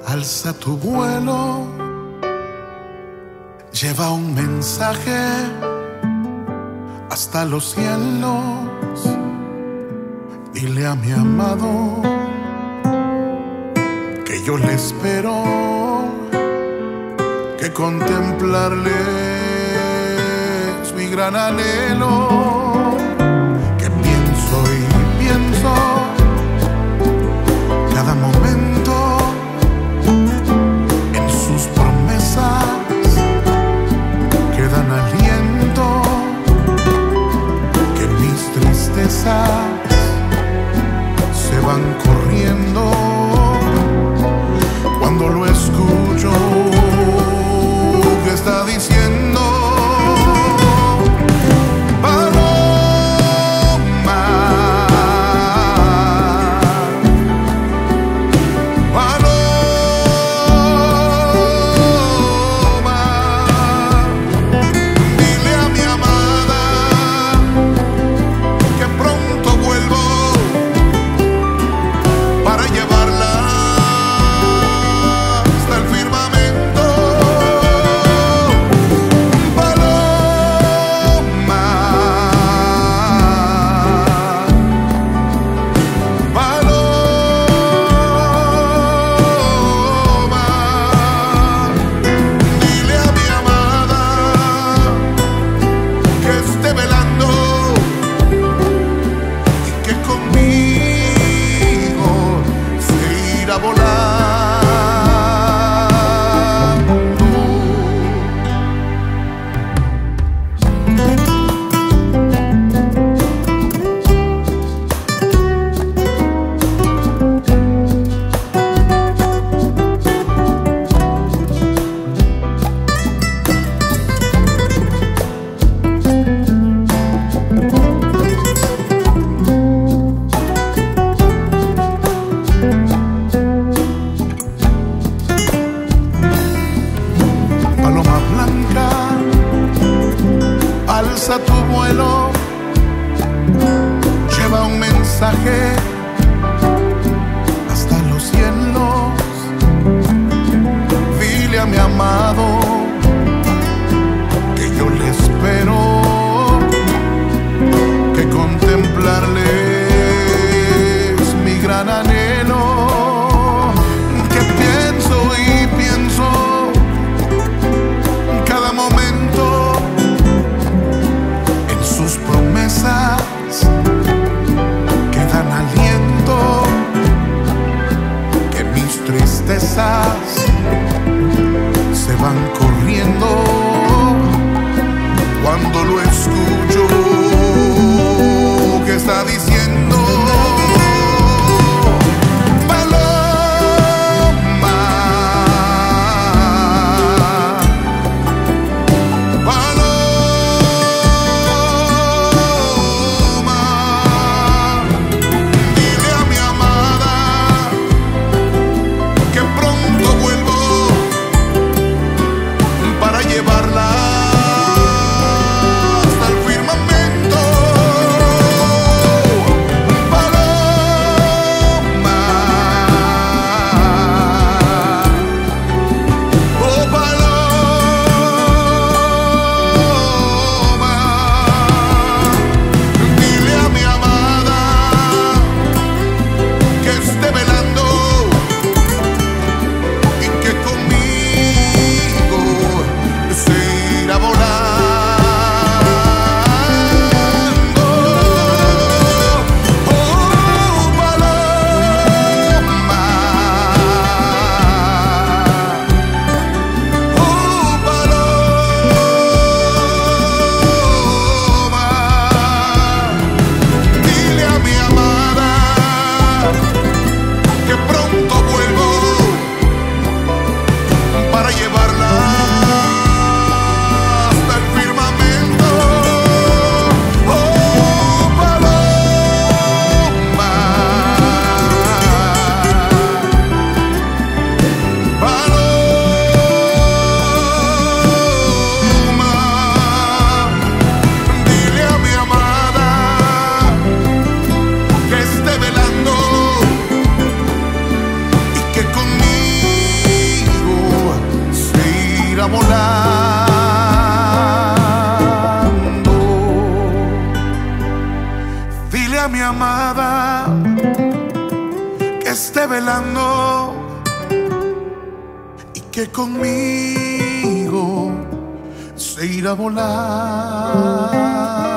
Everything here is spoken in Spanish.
Alza tu vuelo, lleva un mensaje hasta los cielos. Dile a mi amado que yo le espero, que contemplarle es mi gran anhelo, que pienso y pienso cada momento en sus promesas que dan aliento, que mis tristezas se van corriendo cuando lo escucho que está diciendo: paloma, paloma, dile a mi amada que pronto vuelvo para llevarla hasta el firmamento. Paloma, paloma, dile a mi amada que esté velando y que conmigo se irá volando. Paloma blanca, alza tu vuelo, lleva un mensaje hasta los cielos. Dile a mi amado que yo le espero, que contemplarle es mi gran anhelo, que pienso y pienso cada momento en sus promesas que dan aliento, que mis tristezas se van corriendo cuando lo escucho que está diciendo: Dile a mi amada que esté velando y que conmigo se irá a volar.